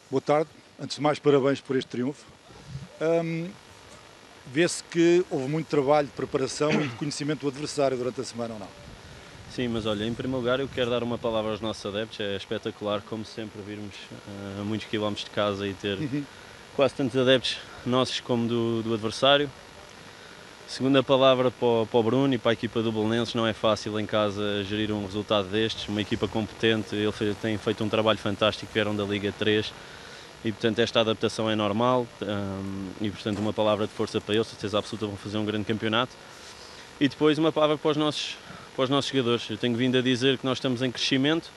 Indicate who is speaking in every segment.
Speaker 1: Boa tarde. Antes de mais, parabéns por este triunfo. Vê-se que houve muito trabalho de preparação e de conhecimento do adversário durante a semana, ou não?
Speaker 2: Sim, mas olha, em primeiro lugar eu quero dar uma palavra aos nossos adeptos. É espetacular, como sempre, virmos a muitos quilómetros de casa e ter quase tantos adeptos nossos como do adversário. Segunda palavra para o Bruno e para a equipa do Belenenses. Não é fácil em casa gerir um resultado destes, uma equipa competente. Ele tem feito um trabalho fantástico, vieram da Liga 3 e portanto esta adaptação é normal e portanto uma palavra de força para eles, certeza absoluta vão fazer um grande campeonato. E depois uma palavra para os nossos jogadores. Eu tenho vindo a dizer que nós estamos em crescimento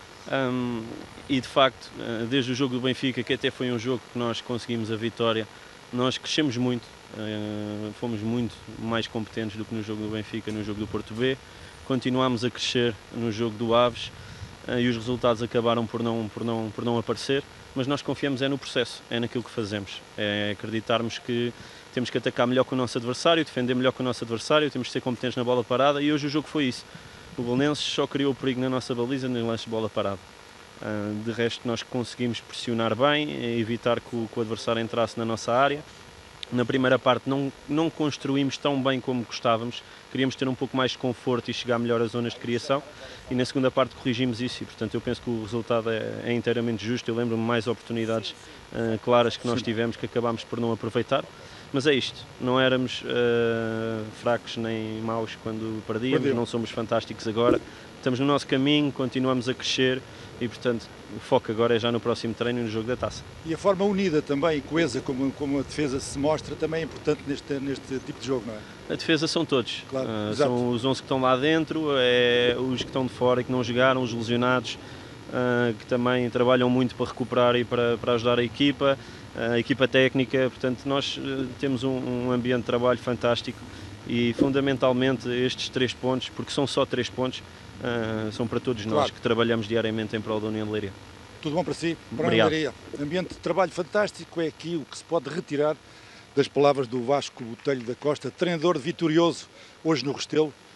Speaker 2: e de facto, desde o jogo do Benfica, que até foi um jogo que nós conseguimos a vitória, nós crescemos muito, fomos muito mais competentes do que no jogo do Benfica, no jogo do Porto B, continuámos a crescer no jogo do Aves e os resultados acabaram por não aparecer, mas nós confiamos no processo, é naquilo que fazemos, é acreditarmos que temos que atacar melhor que o nosso adversário, defender melhor que o nosso adversário, temos que ser competentes na bola parada e hoje o jogo foi isso. O Belenenses só criou o perigo na nossa baliza no lance de bola parada. De resto nós conseguimos pressionar bem, evitar que o adversário entrasse na nossa área. Na primeira parte não construímos tão bem como gostávamos, queríamos ter um pouco mais de conforto e chegar melhor às zonas de criação e na segunda parte corrigimos isso e portanto eu penso que o resultado é inteiramente justo. Eu lembro-me mais oportunidades claras que nós tivemos que acabámos por não aproveitar, mas é isto, não éramos fracos nem maus quando perdíamos, não somos fantásticos agora, estamos no nosso caminho, continuamos a crescer e portanto o foco agora é já no próximo treino e no jogo da taça.
Speaker 1: E a forma unida também e coesa como a defesa se mostra também é importante neste tipo de jogo, não é?
Speaker 2: A defesa são todos,
Speaker 1: claro,
Speaker 2: são os 11 que estão lá dentro, os que estão de fora e que não jogaram, os lesionados, que também trabalham muito para recuperar e para ajudar a equipa técnica, portanto nós temos um ambiente de trabalho fantástico e fundamentalmente estes 3 pontos, porque são só 3 pontos, são para todos nós que trabalhamos diariamente em prol da União de Leiria.
Speaker 1: Tudo bom para si? Para a União de Leiria. Ambiente de trabalho fantástico é aqui o que se pode retirar das palavras do Vasco Botelho da Costa, treinador vitorioso hoje no Restelo.